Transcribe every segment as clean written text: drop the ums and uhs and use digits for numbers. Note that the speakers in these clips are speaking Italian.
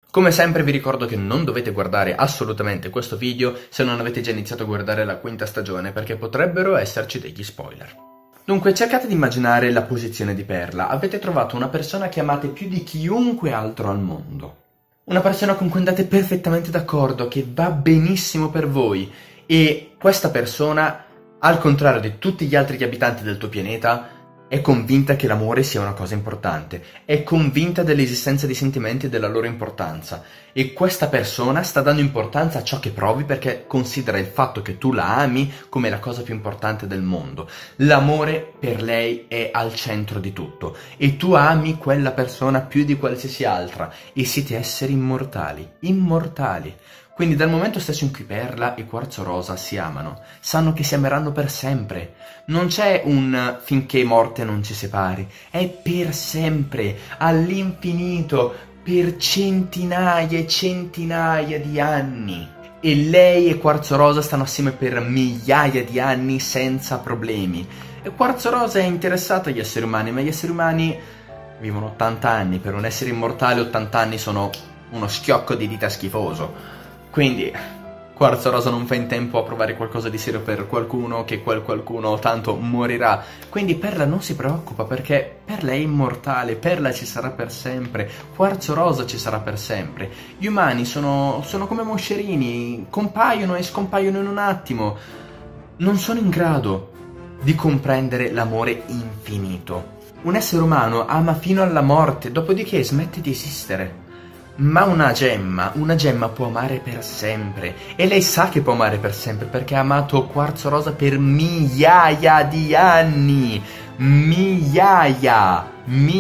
Come sempre vi ricordo che non dovete guardare assolutamente questo video se non avete già iniziato a guardare la quinta stagione, perché potrebbero esserci degli spoiler. Dunque, cercate di immaginare la posizione di Perla. Avete trovato una persona che amate più di chiunque altro al mondo. Una persona con cui andate perfettamente d'accordo, che va benissimo per voi. E questa persona, al contrario di tutti gli altri abitanti del tuo pianeta, è convinta che l'amore sia una cosa importante, è convinta dell'esistenza di sentimenti e della loro importanza, e questa persona sta dando importanza a ciò che provi perché considera il fatto che tu la ami come la cosa più importante del mondo. L'amore per lei è al centro di tutto, e tu ami quella persona più di qualsiasi altra, e siete esseri immortali, immortali. Quindi dal momento stesso in cui Perla e Quarzo Rosa si amano, sanno che si ameranno per sempre. Non c'è un finché morte non ci separi, è per sempre, all'infinito, per centinaia e centinaia di anni. E lei e Quarzo Rosa stanno assieme per migliaia di anni senza problemi. E Quarzo Rosa è interessato agli esseri umani, ma gli esseri umani vivono 80 anni. Per un essere immortale 80 anni sono uno schiocco di dita schifoso. Quindi Quarzo Rosa non fa in tempo a provare qualcosa di serio per qualcuno, che quel qualcuno tanto morirà. Quindi Perla non si preoccupa, perché Perla è immortale, Perla ci sarà per sempre, Quarzo Rosa ci sarà per sempre. Gli umani sono come moscerini, compaiono e scompaiono in un attimo. Non sono in grado di comprendere l'amore infinito. Un essere umano ama fino alla morte, dopodiché smette di esistere. Ma una gemma può amare per sempre, e lei sa che può amare per sempre perché ha amato Quarzo Rosa per migliaia di anni, migliaia.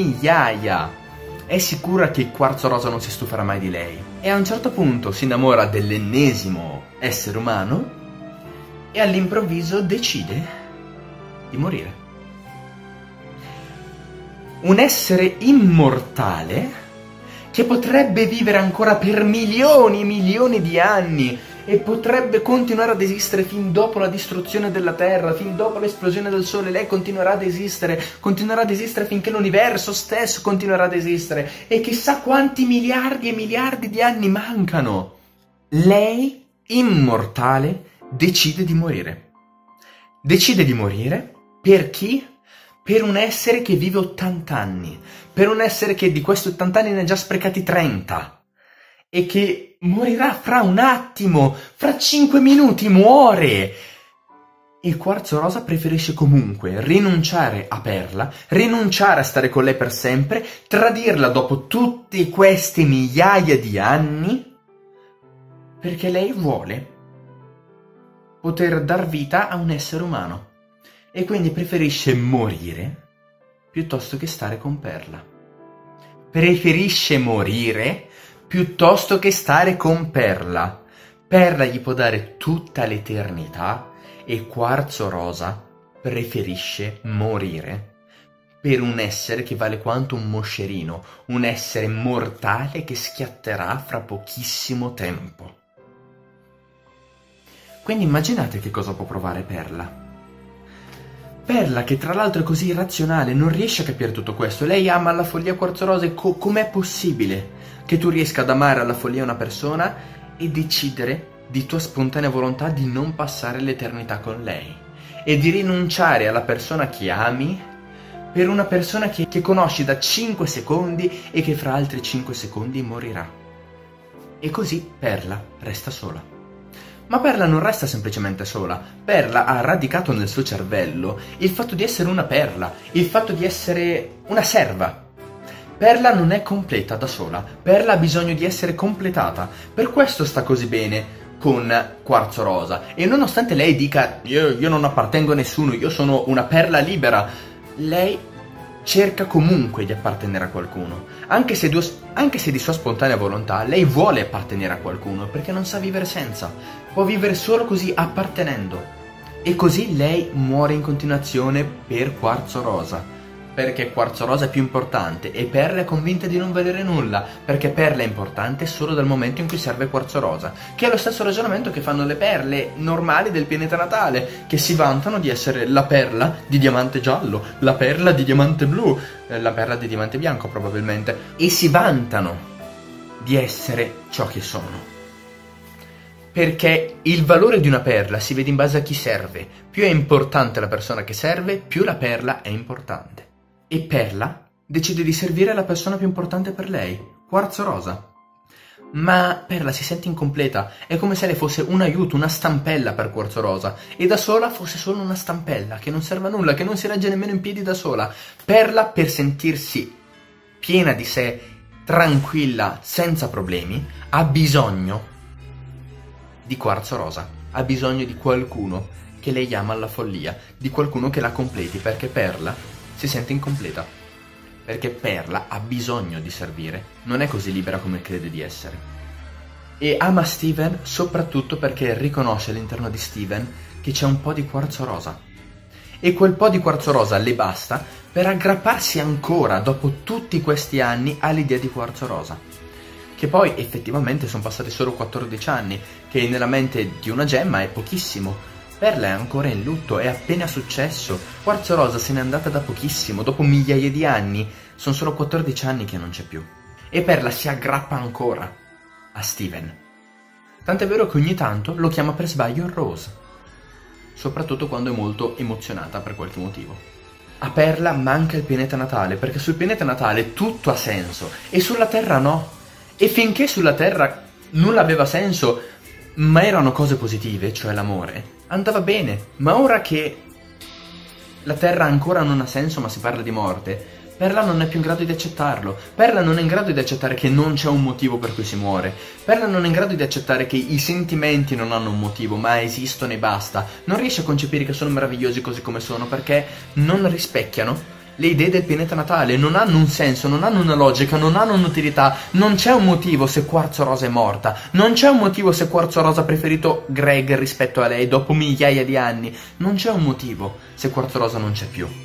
È sicura che Quarzo Rosa non si stuferà mai di lei, e a un certo punto si innamora dell'ennesimo essere umano e all'improvviso decide di morire. Un essere immortale che potrebbe vivere ancora per milioni e milioni di anni e potrebbe continuare ad esistere fin dopo la distruzione della Terra, fin dopo l'esplosione del Sole. Lei continuerà ad esistere finché l'universo stesso continuerà ad esistere, e chissà quanti miliardi e miliardi di anni mancano. Lei, immortale, decide di morire. Decide di morire per chi? Per un essere che vive 80 anni, per un essere che di questi 80 anni ne ha già sprecati 30 e che morirà fra un attimo, fra 5 minuti muore. E Quarzo Rosa preferisce comunque rinunciare a Perla, rinunciare a stare con lei per sempre, tradirla dopo tutti questi migliaia di anni, perché lei vuole poter dar vita a un essere umano. E quindi preferisce morire piuttosto che stare con Perla. Preferisce morire piuttosto che stare con Perla. Perla gli può dare tutta l'eternità, e Quarzo Rosa preferisce morire per un essere che vale quanto un moscerino, un essere mortale che schiatterà fra pochissimo tempo. Quindi immaginate che cosa può provare Perla. Perla, che tra l'altro è così irrazionale, non riesce a capire tutto questo. Lei ama alla follia Quarzo Rosa, e com'è possibile che tu riesca ad amare alla follia una persona e decidere di tua spontanea volontà di non passare l'eternità con lei e di rinunciare alla persona che ami per una persona che conosci da 5 secondi e che fra altri 5 secondi morirà. E così Perla resta sola. Ma Perla non resta semplicemente sola. Perla ha radicato nel suo cervello il fatto di essere una perla, il fatto di essere una serva. Perla non è completa da sola, Perla ha bisogno di essere completata. Per questo sta così bene con Quarzo Rosa. E nonostante lei dica io non appartengo a nessuno, io sono una perla libera, lei cerca comunque di appartenere a qualcuno. Anche se di sua spontanea volontà lei vuole appartenere a qualcuno, perché non sa vivere senza. Può vivere solo così, appartenendo. E così lei muore in continuazione per Quarzo Rosa, perché Quarzo Rosa è più importante, e Perla è convinta di non valere nulla, perché Perla è importante solo dal momento in cui serve Quarzo Rosa, che è lo stesso ragionamento che fanno le perle normali del pianeta natale, che si vantano di essere la perla di diamante giallo, la perla di diamante blu, la perla di diamante bianco probabilmente, e si vantano di essere ciò che sono. Perché il valore di una perla si vede in base a chi serve. Più è importante la persona che serve, più la perla è importante. E Perla decide di servire la persona più importante per lei, Quarzo Rosa. Ma Perla si sente incompleta, è come se lei fosse un aiuto, una stampella per Quarzo Rosa, e da sola fosse solo una stampella, che non serve a nulla, che non si regge nemmeno in piedi da sola. Perla, per sentirsi piena di sé, tranquilla, senza problemi, ha bisogno di Quarzo Rosa, ha bisogno di qualcuno che lei ama alla follia, di qualcuno che la completi, perché Perla si sente incompleta, perché Perla ha bisogno di servire, non è così libera come crede di essere. E ama Steven soprattutto perché riconosce all'interno di Steven che c'è un po' di Quarzo Rosa, e quel po' di Quarzo Rosa le basta per aggrapparsi ancora dopo tutti questi anni all'idea di Quarzo Rosa. Che poi effettivamente sono passati solo 14 anni, che nella mente di una gemma è pochissimo. Perla è ancora in lutto, è appena successo. Quarzo Rosa se n'è andata da pochissimo, dopo migliaia di anni. Sono solo 14 anni che non c'è più. E Perla si aggrappa ancora a Steven. Tant'è vero che ogni tanto lo chiama per sbaglio Rose. Soprattutto quando è molto emozionata per qualche motivo. A Perla manca il pianeta natale, perché sul pianeta natale tutto ha senso, e sulla Terra no. E finché sulla Terra nulla aveva senso, ma erano cose positive, cioè l'amore, andava bene. Ma ora che la Terra ancora non ha senso, ma si parla di morte, Perla non è più in grado di accettarlo. Perla non è in grado di accettare che non c'è un motivo per cui si muore. Perla non è in grado di accettare che i sentimenti non hanno un motivo, ma esistono e basta. Non riesce a concepire che sono meravigliosi così come sono, perché non rispecchiano le idee del pianeta natale, non hanno un senso, non hanno una logica, non hanno un'utilità. Non c'è un motivo se Quarzo Rosa è morta, non c'è un motivo se Quarzo Rosa ha preferito Greg rispetto a lei dopo migliaia di anni, non c'è un motivo se Quarzo Rosa non c'è più.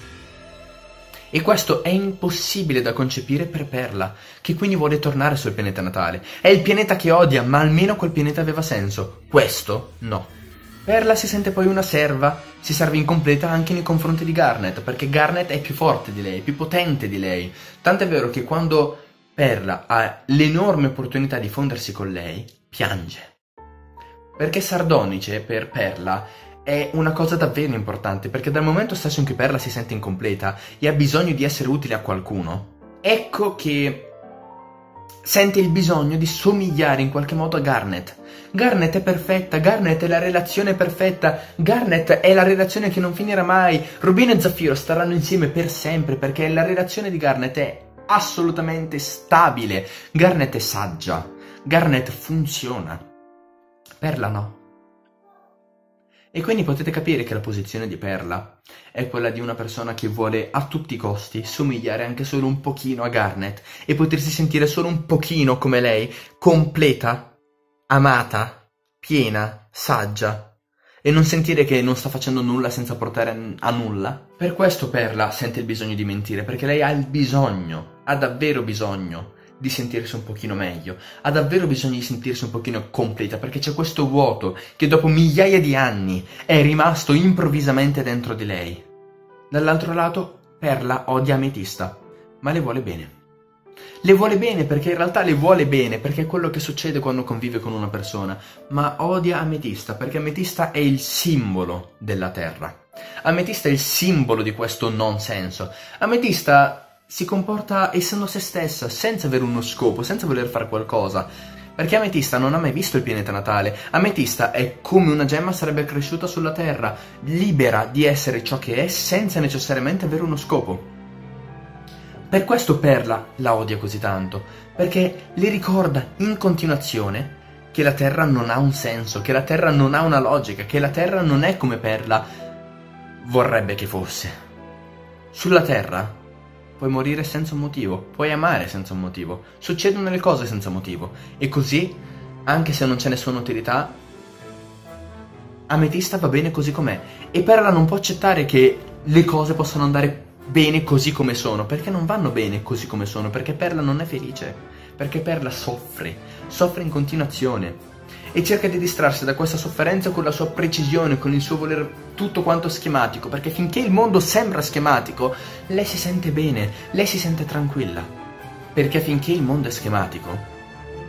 E questo è impossibile da concepire per Perla, che quindi vuole tornare sul pianeta natale. È il pianeta che odia, ma almeno quel pianeta aveva senso. Questo no. Perla si sente poi una serva, si serve incompleta anche nei confronti di Garnet, perché Garnet è più forte di lei, più potente di lei. Tant'è vero che quando Perla ha l'enorme opportunità di fondersi con lei, piange. Perché Sardonice per Perla è una cosa davvero importante, perché dal momento stesso in cui Perla si sente incompleta e ha bisogno di essere utile a qualcuno, ecco che sente il bisogno di somigliare in qualche modo a Garnet. Garnet è perfetta, Garnet è la relazione perfetta, Garnet è la relazione che non finirà mai. Rubino e Zaffiro staranno insieme per sempre, perché la relazione di Garnet è assolutamente stabile. Garnet è saggia, Garnet funziona. Perla no. E quindi potete capire che la posizione di Perla è quella di una persona che vuole a tutti i costi somigliare anche solo un pochino a Garnet e potersi sentire solo un pochino come lei, completa, amata, piena, saggia, e non sentire che non sta facendo nulla senza portare a nulla. Per questo Perla sente il bisogno di mentire, perché lei ha il bisogno, ha davvero bisogno di sentirsi un pochino meglio, ha davvero bisogno di sentirsi un pochino completa, perché c'è questo vuoto che dopo migliaia di anni è rimasto improvvisamente dentro di lei. Dall'altro lato, Perla odia Ametista, ma le vuole bene. Le vuole bene perché in realtà le vuole bene, perché è quello che succede quando convive con una persona, ma odia Ametista perché Ametista è il simbolo della terra. Ametista è il simbolo di questo non senso. Ametista si comporta essendo se stessa, senza avere uno scopo, senza voler fare qualcosa, perché Ametista non ha mai visto il pianeta natale. Ametista è come una gemma sarebbe cresciuta sulla terra, libera di essere ciò che è senza necessariamente avere uno scopo. Per questo Perla la odia così tanto, perché le ricorda in continuazione che la Terra non ha un senso, che la Terra non ha una logica, che la Terra non è come Perla vorrebbe che fosse. Sulla Terra puoi morire senza un motivo, puoi amare senza un motivo, succedono le cose senza motivo, e così, anche se non c'è nessuna utilità, Ametista va bene così com'è, e Perla non può accettare che le cose possano andare bene così come sono, perché non vanno bene così come sono, perché Perla non è felice, perché Perla soffre in continuazione e cerca di distrarsi da questa sofferenza con la sua precisione, con il suo voler tutto quanto schematico, perché finché il mondo sembra schematico lei si sente bene, lei si sente tranquilla, perché finché il mondo è schematico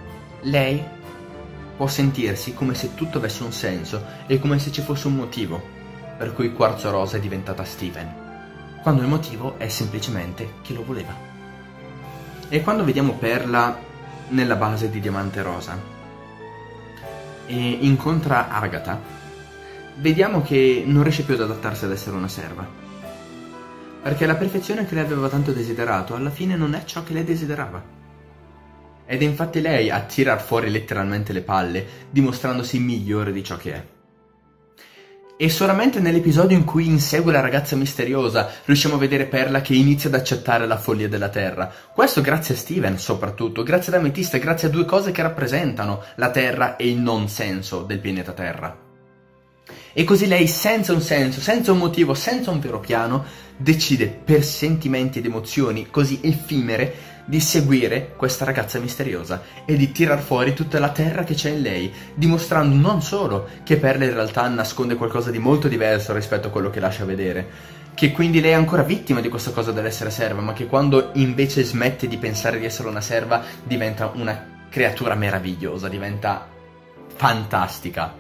lei può sentirsi come se tutto avesse un senso e come se ci fosse un motivo per cui Quarzo Rosa è diventata Steven, quando il motivo è semplicemente che lo voleva. E quando vediamo Perla nella base di Diamante Rosa e incontra Agatha, vediamo che non riesce più ad adattarsi ad essere una serva, perché la perfezione che lei aveva tanto desiderato alla fine non è ciò che lei desiderava. Ed è infatti lei a tirar fuori letteralmente le palle, dimostrandosi migliore di ciò che è. E solamente nell'episodio in cui insegue la ragazza misteriosa riusciamo a vedere Perla che inizia ad accettare la follia della Terra. Questo grazie a Steven soprattutto, grazie ad Ametista, grazie a due cose che rappresentano la Terra e il non senso del pianeta Terra. E così lei, senza un senso, senza un motivo, senza un vero piano, decide per sentimenti ed emozioni così effimere di seguire questa ragazza misteriosa e di tirar fuori tutta la terra che c'è in lei, dimostrando non solo che Perla in realtà nasconde qualcosa di molto diverso rispetto a quello che lascia vedere, che quindi lei è ancora vittima di questa cosa dell'essere serva, ma che quando invece smette di pensare di essere una serva diventa una creatura meravigliosa, diventa fantastica.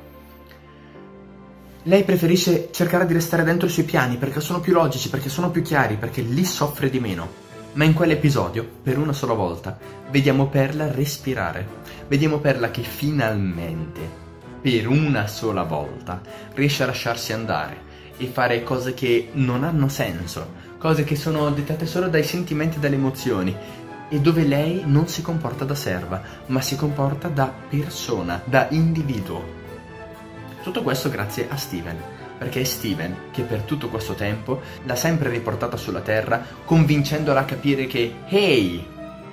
Lei preferisce cercare di restare dentro i suoi piani perché sono più logici, perché sono più chiari, perché lì soffre di meno. Ma in quell'episodio, per una sola volta, vediamo Perla respirare. Vediamo Perla che finalmente, per una sola volta, riesce a lasciarsi andare e fare cose che non hanno senso, cose che sono dettate solo dai sentimenti e dalle emozioni, e dove lei non si comporta da serva, ma si comporta da persona, da individuo. Tutto questo grazie a Steven, perché è Steven che per tutto questo tempo l'ha sempre riportata sulla Terra, convincendola a capire che hey,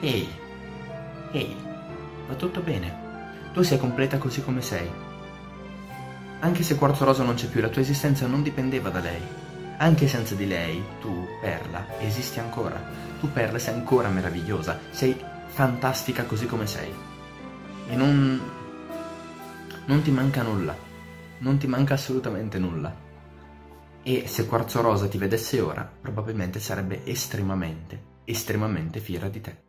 va tutto bene, tu sei completa così come sei. Anche se Quarzo Rosa non c'è più, la tua esistenza non dipendeva da lei. Anche senza di lei, tu, Perla, esisti ancora. Tu, Perla, sei ancora meravigliosa, sei fantastica così come sei. E non ti manca nulla. Non ti manca assolutamente nulla. E se Quarzo Rosa ti vedesse ora, probabilmente sarebbe estremamente fiera di te.